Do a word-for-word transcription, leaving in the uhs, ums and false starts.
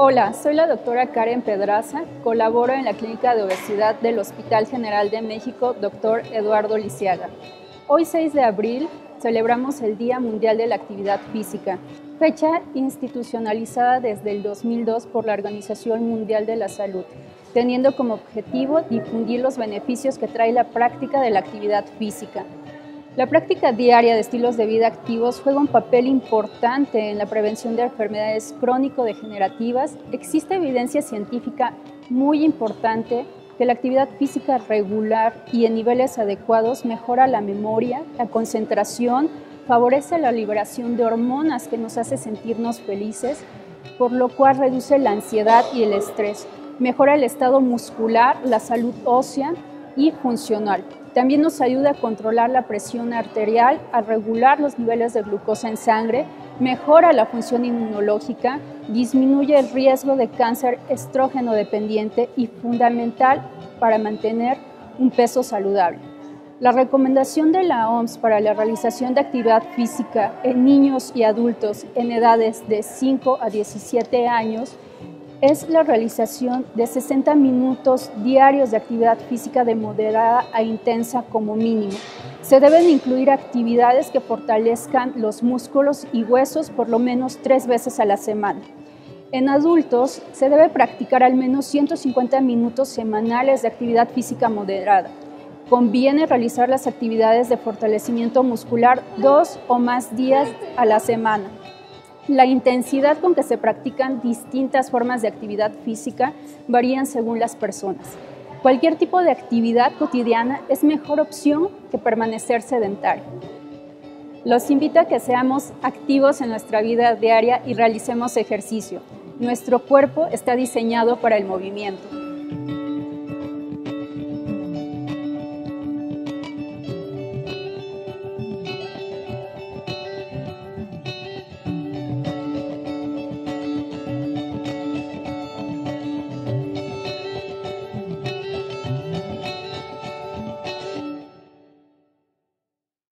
Hola, soy la doctora Karen Pedraza, colaboro en la Clínica de Obesidad del Hospital General de México, doctor Eduardo Lisiaga. Hoy, seis de abril, celebramos el Día Mundial de la Actividad Física, fecha institucionalizada desde el dos mil dos por la Organización Mundial de la Salud, teniendo como objetivo difundir los beneficios que trae la práctica de la actividad física. La práctica diaria de estilos de vida activos juega un papel importante en la prevención de enfermedades crónico-degenerativas. Existe evidencia científica muy importante que la actividad física regular y en niveles adecuados mejora la memoria, la concentración, favorece la liberación de hormonas que nos hace sentirnos felices, por lo cual reduce la ansiedad y el estrés, mejora el estado muscular, la salud ósea y funcional. También nos ayuda a controlar la presión arterial, a regular los niveles de glucosa en sangre, mejora la función inmunológica, disminuye el riesgo de cáncer estrógeno dependiente y fundamental para mantener un peso saludable. La recomendación de la O M S para la realización de actividad física en niños y adultos en edades de cinco a diecisiete años es la realización de sesenta minutos diarios de actividad física de moderada a intensa como mínimo. Se deben incluir actividades que fortalezcan los músculos y huesos por lo menos tres veces a la semana. En adultos se debe practicar al menos ciento cincuenta minutos semanales de actividad física moderada. Conviene realizar las actividades de fortalecimiento muscular dos o más días a la semana. La intensidad con que se practican distintas formas de actividad física varían según las personas. Cualquier tipo de actividad cotidiana es mejor opción que permanecer sedentario. Los invito a que seamos activos en nuestra vida diaria y realicemos ejercicio. Nuestro cuerpo está diseñado para el movimiento.